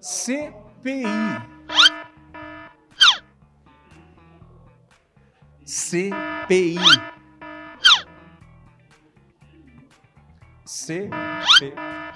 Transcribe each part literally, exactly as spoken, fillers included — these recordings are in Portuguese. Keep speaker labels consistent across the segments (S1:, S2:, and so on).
S1: C P I. C P I. C P I.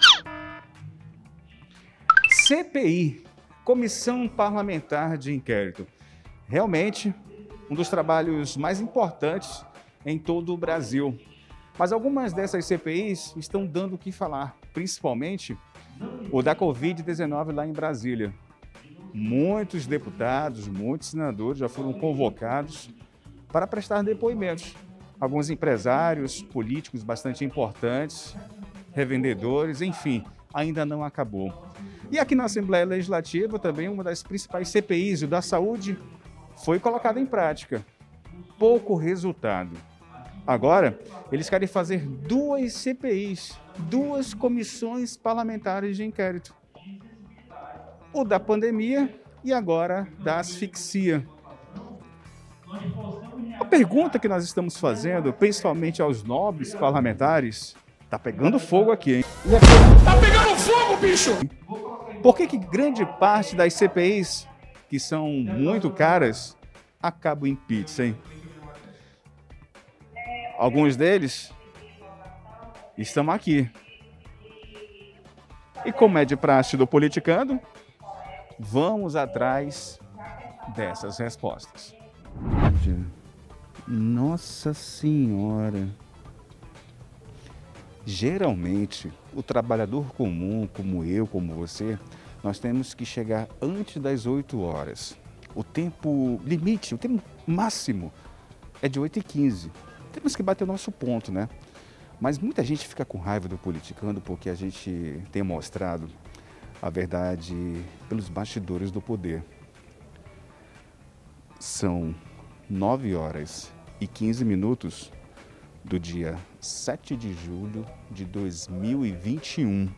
S1: C P I, Comissão Parlamentar de Inquérito. Realmente, um dos trabalhos mais importantes em todo o Brasil. Mas algumas dessas C P Is estão dando o que falar, principalmente o da Covid dezenove lá em Brasília. Muitos deputados, muitos senadores já foram convocados para prestar depoimentos. Alguns empresários, políticos bastante importantes, revendedores, enfim, ainda não acabou. E aqui na Assembleia Legislativa também uma das principais C P Is, o da saúde, foi colocada em prática. Pouco resultado. Agora, eles querem fazer duas C P Is, duas comissões parlamentares de inquérito. O da pandemia e agora da asfixia. A pergunta que nós estamos fazendo, principalmente aos nobres parlamentares, tá pegando fogo aqui, hein?
S2: Tá pegando fogo, bicho!
S1: Por que que grande parte das C P Is, que são muito caras, acabam em pizza, hein? Alguns deles estão aqui. E como é de praxe do Politicando, vamos atrás dessas respostas. Nossa Senhora! Geralmente, o trabalhador comum, como eu, como você, nós temos que chegar antes das oito horas. O tempo limite, o tempo máximo é de oito e quinze. Temos que bater o nosso ponto, né? Mas muita gente fica com raiva do Politicando porque a gente tem mostrado a verdade pelos bastidores do poder. São nove horas e quinze minutos do dia sete de julho de dois mil e vinte e um.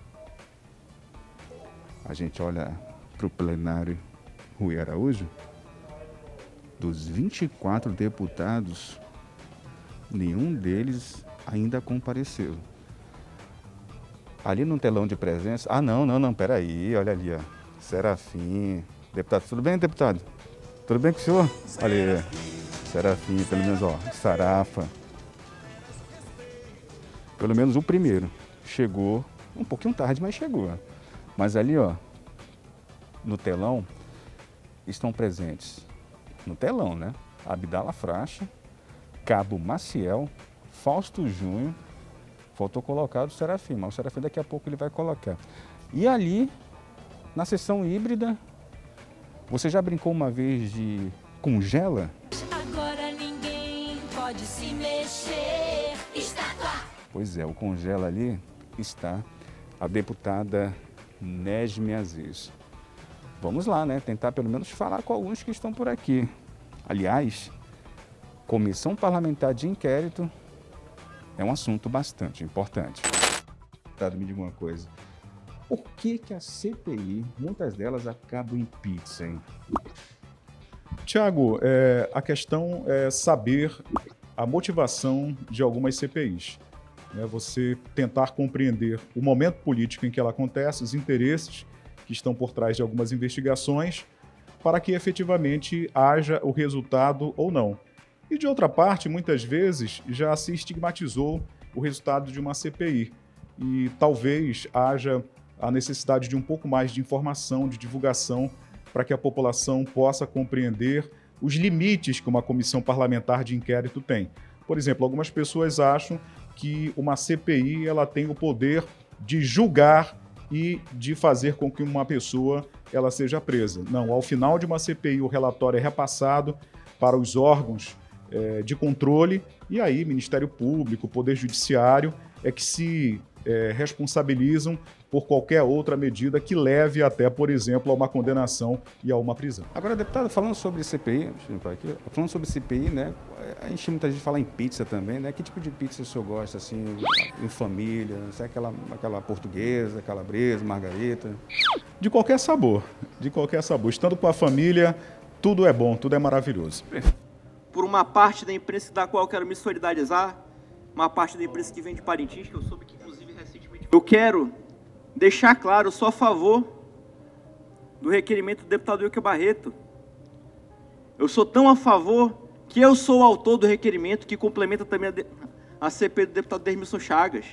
S1: A gente olha para o plenário Rui Araújo. Dos vinte e quatro deputados, nenhum deles ainda compareceu. Ali no telão de presença... Ah, não, não, não, peraí, olha ali, ó. Serafim. Deputado, tudo bem, deputado? Tudo bem com o senhor? Olha aí, Serafim, pelo menos, ó, Sarafa. Pelo menos o primeiro chegou, um pouquinho tarde, mas chegou. Mas ali, ó, no telão, estão presentes, no telão, né? Abdala Fracha, Cabo Maciel, Fausto Júnior, faltou colocar o Serafim, mas o Serafim daqui a pouco ele vai colocar. E ali, na sessão híbrida, você já brincou uma vez de congela?
S3: Agora ninguém pode se mexer. Estátua!
S1: Pois é, o congela ali está a deputada Nesme Aziz. Vamos lá, né? Tentar pelo menos falar com alguns que estão por aqui. Aliás, Comissão Parlamentar de Inquérito é um assunto bastante importante. Deputado, me diga uma coisa. Por que que a C P I, muitas delas acabam em pizza, hein?
S4: Tiago, é, a questão é saber a motivação de algumas C P Is. É você tentar compreender o momento político em que ela acontece, os interesses que estão por trás de algumas investigações, para que efetivamente haja o resultado ou não. E de outra parte, muitas vezes já se estigmatizou o resultado de uma C P I e talvez haja a necessidade de um pouco mais de informação, de divulgação, para que a população possa compreender os limites que uma comissão parlamentar de inquérito tem. Por exemplo, algumas pessoas acham que uma C P I ela tem o poder de julgar e de fazer com que uma pessoa ela seja presa. Não, ao final de uma C P I o relatório é repassado para os órgãos é, de controle e aí Ministério Público, Poder Judiciário é que se é, responsabilizam por qualquer outra medida que leve até, por exemplo, a uma condenação e a uma prisão.
S1: Agora, deputado, falando sobre C P I, deixa eu ir aqui, falando sobre C P I, né? A gente muita gente fala em pizza também, né? Que tipo de pizza o senhor gosta, assim, em família? Se é aquela, aquela portuguesa, calabresa, margarita?
S4: De qualquer sabor, de qualquer sabor. Estando com a família, tudo é bom, tudo é maravilhoso.
S5: Por uma parte da imprensa da qual eu quero me solidarizar, uma parte da imprensa que vem de Parintins, que eu soube que, inclusive, recentemente... Eu quero deixar claro, eu sou a favor do requerimento do deputado Wilker Barreto. Eu sou tão a favor que eu sou o autor do requerimento que complementa também a, de, a C P I do deputado Dermilson Chagas.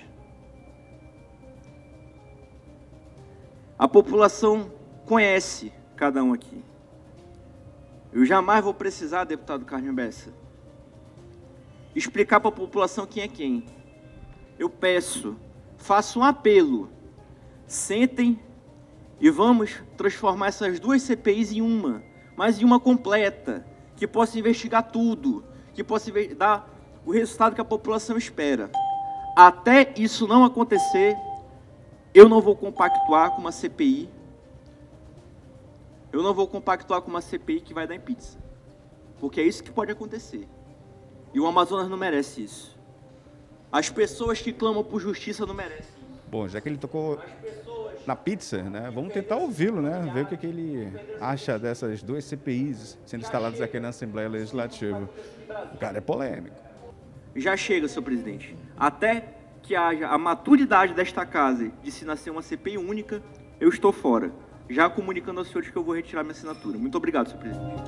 S5: A população conhece cada um aqui. Eu jamais vou precisar, deputado Carlinhos Bessa, explicar para a população quem é quem. Eu peço, faço um apelo, sentem e vamos transformar essas duas C P Is em uma, mas em uma completa, que possa investigar tudo, que possa dar o resultado que a população espera. Até isso não acontecer, eu não vou compactuar com uma C P I, eu não vou compactuar com uma C P I que vai dar em pizza, porque é isso que pode acontecer. E o Amazonas não merece isso. As pessoas que clamam por justiça não merecem.
S1: Bom, já que ele tocou na pizza, né, vamos tentar ouvi-lo, né, ver o que, que ele acha dessas duas C P Is sendo instaladas aqui na Assembleia Legislativa. O cara é polêmico.
S5: Já chega, senhor presidente. Até que haja a maturidade desta casa de se nascer uma C P I única, eu estou fora. Já comunicando aos senhores que eu vou retirar minha assinatura. Muito obrigado, senhor presidente.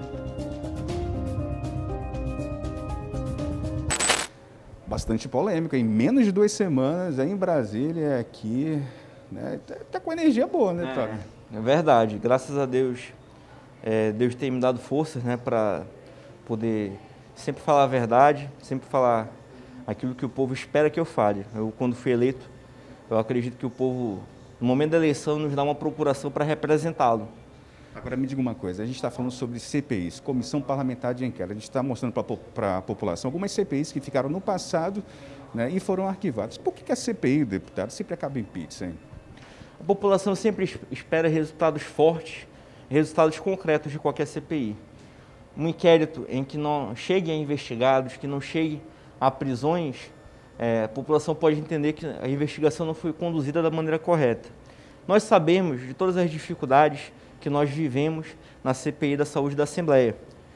S1: Bastante polêmica. Em menos de duas semanas, aí em Brasília, aqui, né, tá, tá com energia boa, né, Toro?
S6: É, é verdade. Graças a Deus, é, Deus tem me dado forças, né, para poder sempre falar a verdade, sempre falar aquilo que o povo espera que eu fale. Eu, quando fui eleito, eu acredito que o povo, no momento da eleição, nos dá uma procuração para representá-lo.
S1: Agora me diga uma coisa, a gente está falando sobre C P Is, Comissão Parlamentar de Inquérito. A gente está mostrando para a população algumas C P Is que ficaram no passado, né, e foram arquivadas. Por que, que a C P I, deputado, sempre acaba em pizza, hein?
S6: A população sempre espera resultados fortes, resultados concretos de qualquer C P I. Um inquérito em que não chegue a investigados, que não chegue a prisões, é, a população pode entender que a investigação não foi conduzida da maneira correta. Nós sabemos de todas as dificuldades que nós vivemos na C P I da Saúde da Assembleia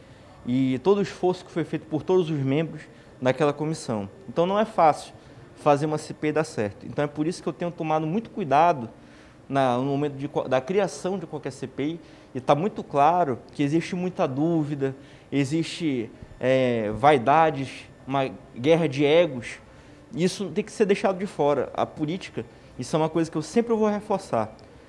S6: e todo o esforço que foi feito por todos os membros daquela comissão. Então não é fácil fazer uma C P I dar certo. Então é por isso que eu tenho tomado muito cuidado na, no momento de, da criação de qualquer C P I, e está muito claro que existe muita dúvida, existe é, vaidades, uma guerra de egos. Isso tem que ser deixado de fora. A política, isso é uma coisa que eu sempre vou reforçar.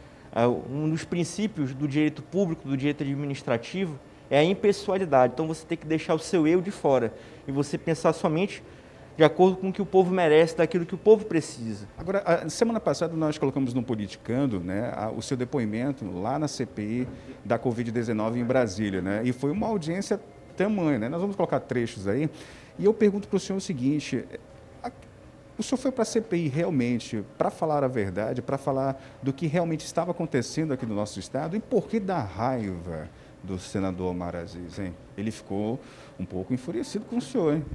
S6: Um dos princípios do direito público, do direito administrativo, é a impessoalidade. Então você tem que deixar o seu eu de fora e você pensar somente de acordo com o que o povo merece, daquilo que o povo precisa.
S1: Agora, a semana passada nós colocamos no Politicando, né, a, o seu depoimento lá na C P I da Covid dezenove em Brasília, né, e foi uma audiência tamanha, né? Nós vamos colocar trechos aí, e eu pergunto para o senhor o seguinte: a, o senhor foi para a C P I realmente para falar a verdade, para falar do que realmente estava acontecendo aqui no nosso estado, e por que da raiva do senador Omar Aziz, hein? Ele ficou um pouco enfurecido com o senhor, hein?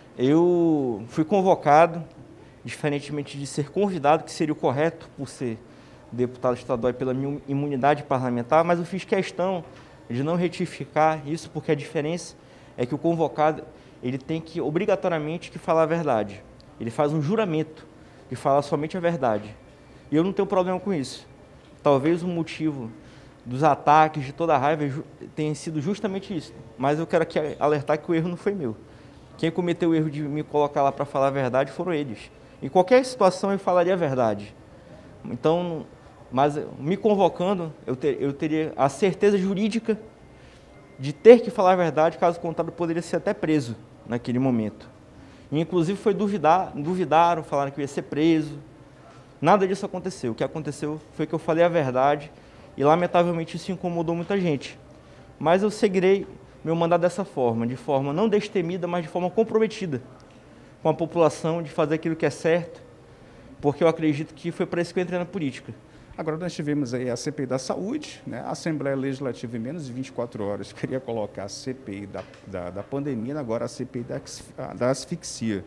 S6: Eu fui convocado, diferentemente de ser convidado, que seria o correto por ser deputado estadual e pela minha imunidade parlamentar, mas eu fiz questão de não retificar isso, porque a diferença é que o convocado ele tem que obrigatoriamente que falar a verdade. Ele faz um juramento de falar somente a verdade. E eu não tenho problema com isso. Talvez o motivo dos ataques, de toda a raiva, tenha sido justamente isso. Mas eu quero aqui alertar que o erro não foi meu. Quem cometeu o erro de me colocar lá para falar a verdade foram eles. Em qualquer situação eu falaria a verdade. Então, mas me convocando, eu, ter, eu teria a certeza jurídica de ter que falar a verdade, caso contrário, eu poderia ser até preso naquele momento. E, inclusive, foi duvidar, duvidaram, falaram que eu ia ser preso. Nada disso aconteceu. O que aconteceu foi que eu falei a verdade e, lamentavelmente, isso incomodou muita gente. Mas eu seguirei meu mandato dessa forma, de forma não destemida, mas de forma comprometida com a população, de fazer aquilo que é certo, porque eu acredito que foi para isso que eu entrei na política.
S1: Agora nós tivemos aí a C P I da Saúde, né? A Assembleia Legislativa em menos de vinte e quatro horas queria colocar a C P I da, da, da pandemia, agora a C P I da, da asfixia.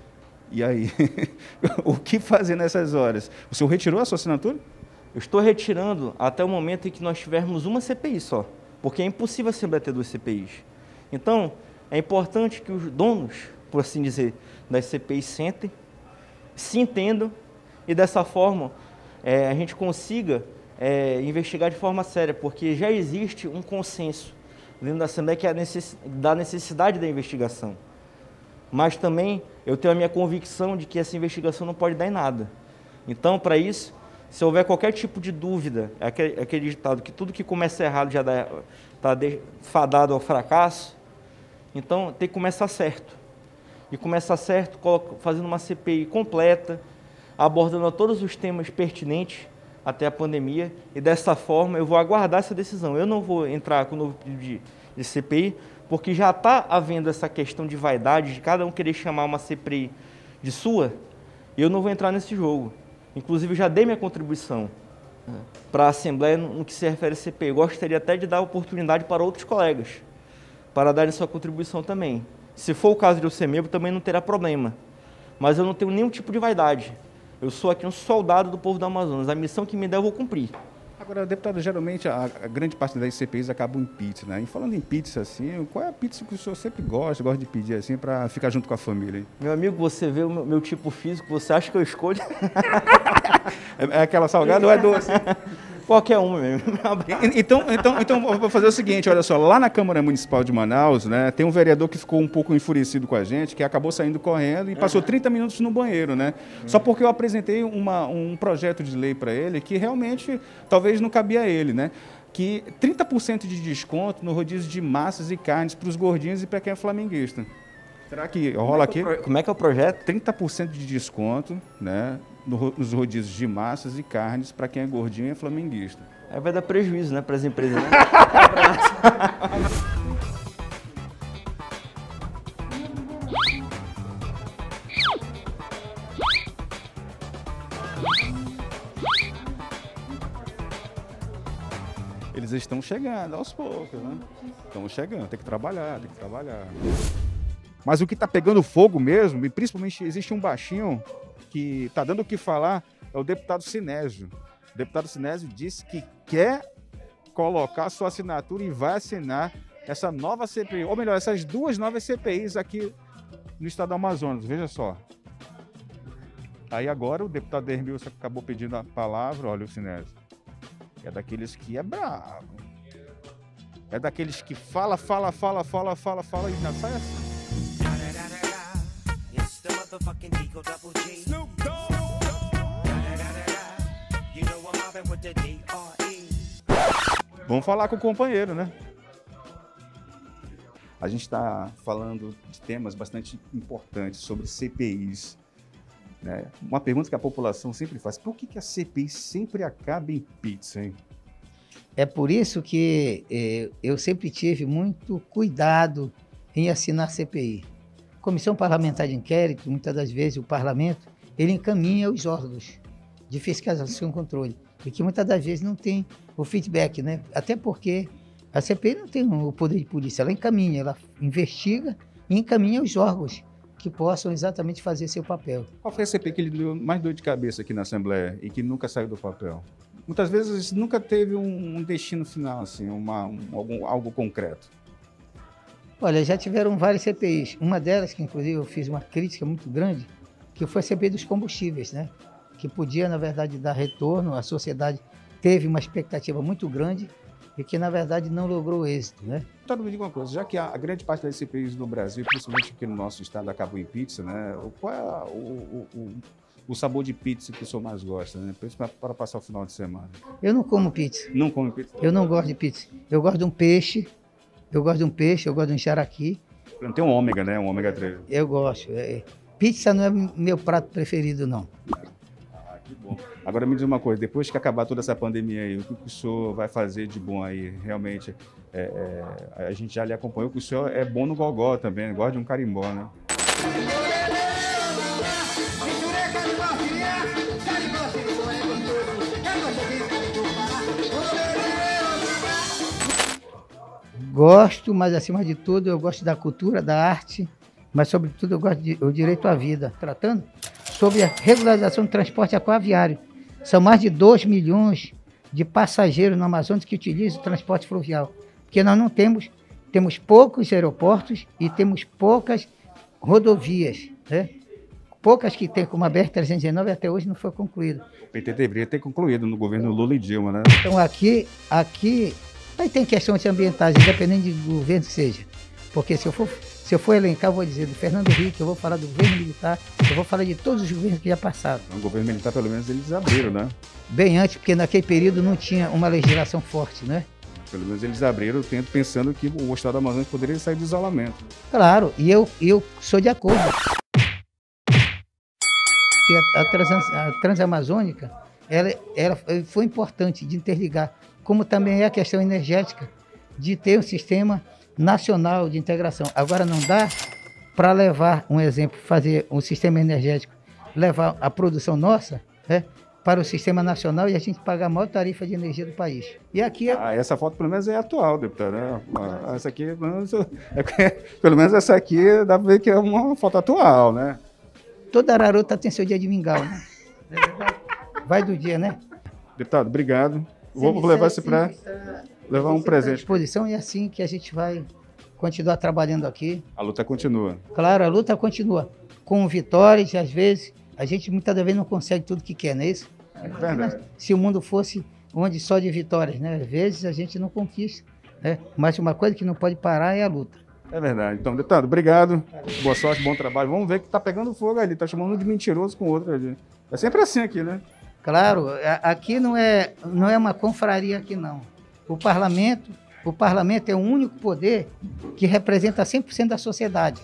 S1: E aí, o que fazer nessas horas? O senhor retirou a sua assinatura?
S6: Eu estou retirando até o momento em que nós tivermos uma C P I só, porque é impossível a Assembleia ter duas C P Is. Então, é importante que os donos, por assim dizer, das C P Is sentem, se entendam e, dessa forma, é, a gente consiga é, investigar de forma séria, porque já existe um consenso dentro da Assembleia que é a necess... da necessidade da investigação. Mas também eu tenho a minha convicção de que essa investigação não pode dar em nada. Então, para isso, se houver qualquer tipo de dúvida, é aquele, aquele ditado que tudo que começa errado já está fadado ao fracasso, então tem que começar certo. E começar certo fazendo uma C P I completa, abordando todos os temas pertinentes até a pandemia, e dessa forma eu vou aguardar essa decisão. Eu não vou entrar com o novo pedido de, de C P I, porque já está havendo essa questão de vaidade, de cada um querer chamar uma C P I de sua, e eu não vou entrar nesse jogo. Inclusive, já dei minha contribuição para a Assembleia no que se refere a C P I. Eu gostaria até de dar oportunidade para outros colegas, para darem sua contribuição também. Se for o caso de eu ser membro, também não terá problema. Mas eu não tenho nenhum tipo de vaidade. Eu sou aqui um soldado do povo do Amazonas. A missão que me der, eu vou cumprir.
S1: Agora, deputado, geralmente a, a grande parte das C P Is acabam em pizza, né? E falando em pizza, assim, qual é a pizza que o senhor sempre gosta, gosta de pedir, assim, para ficar junto com a família? Hein?
S6: Meu amigo, você vê o meu, meu tipo físico, você acha que eu escolho?
S1: é, é aquela salgada ou é doce?
S6: Qualquer um mesmo.
S1: Então, então, então, vou fazer o seguinte, olha só, lá na Câmara Municipal de Manaus, né, tem um vereador que ficou um pouco enfurecido com a gente, que acabou saindo correndo e passou trinta minutos no banheiro, né? Só porque eu apresentei uma, um projeto de lei para ele que realmente talvez não cabia a ele, né? Que trinta por cento de desconto no rodízio de massas e carnes para os gordinhos e para quem é flamenguista. Será que rola aqui?
S6: Como é que é o projeto?
S1: trinta por cento de desconto, né, nos rodízios de massas e carnes para quem é gordinho e é flamenguista.
S6: Aí vai dar prejuízo, né, para as empresas, né?
S1: Eles estão chegando aos poucos, né? Estão chegando, tem que trabalhar, tem que trabalhar. Mas o que está pegando fogo mesmo, e principalmente existe um baixinho que está dando o que falar, é o deputado Sinésio. O deputado Sinésio disse que quer colocar sua assinatura e vai assinar essa nova C P I, ou melhor, essas duas novas C P Is aqui no estado do Amazonas, veja só. Aí agora o deputado Dermilson acabou pedindo a palavra, olha o Sinésio, é daqueles que é bravo, é daqueles que fala, fala, fala, fala, fala, fala e ainda sai assim. Vamos falar com o companheiro, né? A gente está falando de temas bastante importantes sobre C P Is. Né? Uma pergunta que a população sempre faz: por que, que a C P I sempre acaba em pizza, hein?
S7: É por isso que eh, eu sempre tive muito cuidado em assinar C P I. Comissão Parlamentar de Inquérito, muitas das vezes o parlamento, ele encaminha os órgãos de fiscalização e controle, e que muitas das vezes não tem o feedback, né? Até porque a C P I não tem o poder de polícia, ela encaminha, ela investiga e encaminha os órgãos que possam exatamente fazer seu papel.
S1: Qual foi a C P I que ele deu mais dor de cabeça aqui na Assembleia e que nunca saiu do papel? Muitas vezes nunca teve um destino final, assim, uma, um, algum, algo concreto.
S7: Olha, já tiveram várias C P Is. Uma delas, que inclusive eu fiz uma crítica muito grande, que foi a C P I dos combustíveis, né? Que podia, na verdade, dar retorno. A sociedade teve uma expectativa muito grande e que, na verdade, não logrou êxito, né?
S1: Então, me diga uma coisa, já que a, a grande parte das C P Is no Brasil, principalmente aqui no nosso estado, acabou em pizza, né? Qual é a, o, o, o, o sabor de pizza que o senhor mais gosta, né? Principalmente para passar o final de semana.
S7: Eu não como pizza.
S1: Não come pizza?
S7: Eu não gosto de pizza. Eu gosto de um peixe. Eu gosto de um peixe, eu gosto de um charaqui.
S1: Não tem um ômega, né? Um ômega três.
S7: Eu gosto. É, pizza não é meu prato preferido, não.
S1: Ah, que bom. Agora me diz uma coisa, depois que acabar toda essa pandemia aí, o que o senhor vai fazer de bom aí? Realmente, é, é, a gente já lhe acompanhou que o senhor é bom no gogó também, gosta de um carimbó, né?
S7: Gosto, mas acima de tudo eu gosto da cultura, da arte, mas sobretudo eu gosto do direito à vida. Tratando sobre a regularização do transporte aquaviário. São mais de dois milhões de passageiros no Amazonas que utilizam o transporte fluvial. Porque nós não temos, temos poucos aeroportos e temos poucas rodovias, né? poucas que tem, como a B R trezentos e dezenove, até hoje não foi concluída.
S1: O P T deveria ter concluído no governo Lula e Dilma, né?
S7: Então aqui, aqui, aí tem questões ambientais, independente do governo que seja. Porque se eu for, se eu for elencar, eu vou dizer do Fernando Henrique, eu vou falar do governo militar, eu vou falar de todos os governos que já passaram.
S1: O governo militar, pelo menos, eles abriram, né?
S7: Bem antes, porque naquele período não tinha uma legislação forte, né?
S1: Pelo menos eles abriram o tempo pensando que o estado do Amazonas poderia sair do isolamento.
S7: Claro, e eu, eu sou de acordo. Que a, a, trans, a Transamazônica, ela, ela foi importante de interligar, como também é a questão energética, de ter um sistema nacional de integração. Agora não dá para levar, um exemplo, fazer um sistema energético, levar a produção nossa, né, para o sistema nacional e a gente pagar a maior tarifa de energia do país. E aqui é...
S1: Ah, essa foto pelo menos é atual, deputado, né? Ah, essa aqui, pelo menos, é, pelo menos essa aqui dá para ver que é uma foto atual, né?
S7: Toda ararota tem seu dia de mingau, né? Vai do dia, né?
S1: Deputado, obrigado. Vou
S7: Sim,
S1: levar
S7: sim,
S1: isso para levar um
S7: à
S1: presente.
S7: disposição e é assim que a gente vai continuar trabalhando aqui.
S1: A luta continua.
S7: Claro, a luta continua. Com vitórias, às vezes, a gente muitas vezes não consegue tudo que quer, não é isso?
S1: É verdade.
S7: Se o mundo fosse onde só de vitórias, né? Às vezes a gente não conquista, né? Mas uma coisa que não pode parar é a luta.
S1: É verdade. Então, deputado, obrigado. Boa sorte, bom trabalho. Vamos ver que tá pegando fogo ali, tá chamando um de mentiroso com o outro ali. É sempre assim aqui, né?
S7: Claro, aqui não é, não é uma confraria aqui, não. O parlamento, o parlamento é o único poder que representa cem por cento da sociedade.